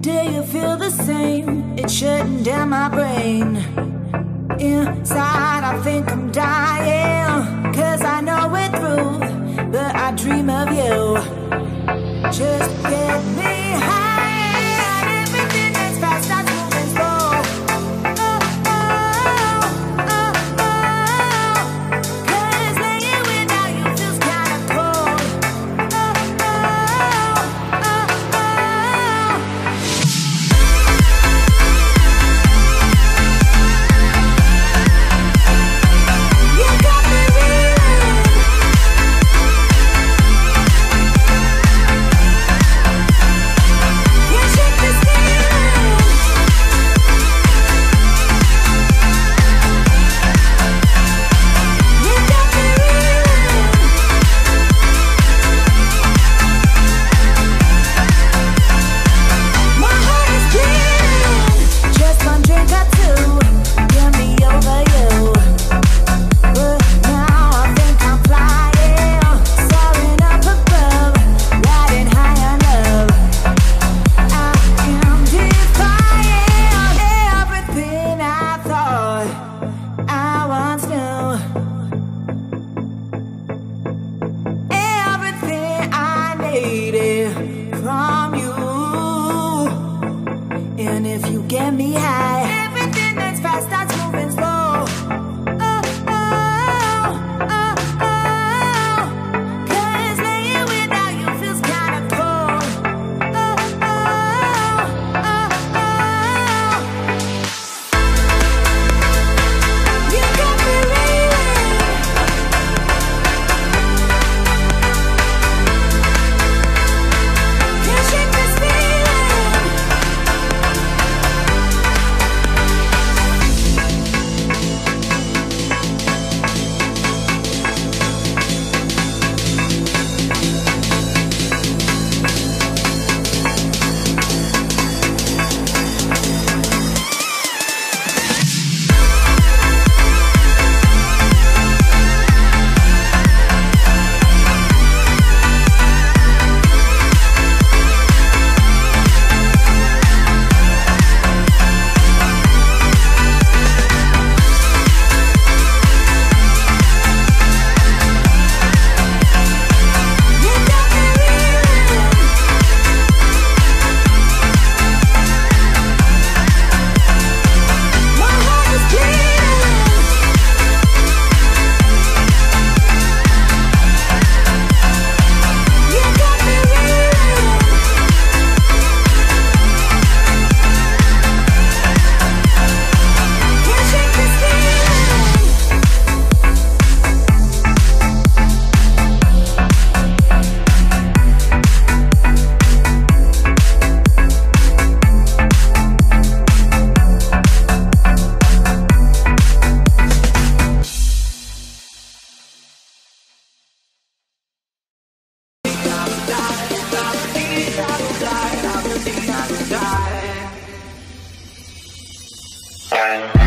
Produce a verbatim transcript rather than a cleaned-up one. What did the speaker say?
Do you feel the same? It's shutting down my brain. Inside I think I'm dying, 'cause I know we're through, but I dream of you. Just get me high, and everything that's fast starts moving slow. Oh, oh, oh, oh, 'cause laying without you feels kinda cold. Oh, oh, oh, oh. You got me reeling. Can't shake this feeling. You got me reeling. My heart is bleeding. Just one drink or two, get me over you. But now I think I'm flying, soaring up above, riding high on love. I am defying everything I thought I once knew. Everything I needed from you. And if you get me high, everything that's fast starts moving slow. Oh, oh, oh, oh, 'cause laying without you feels kinda cold. Oh, oh, oh, oh. You got me reeling. Can't shake this feeling. You got me reeling. My heart is bleeding. You got me reeling. Can't shake this feeling. Die.